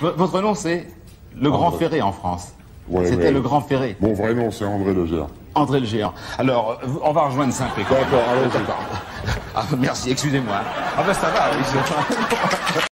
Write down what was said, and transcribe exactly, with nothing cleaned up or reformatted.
V- Votre nom, c'est le Grand André. Ferré en France. Ouais, C'était ouais. le Grand Ferré. Mon vrai nom, c'est André Legère. André le Géant. Alors, euh, on va rejoindre Saint-Pékin. D'accord, allons-y. Ah, merci, excusez-moi. Ah ben ça va, oui. c'est-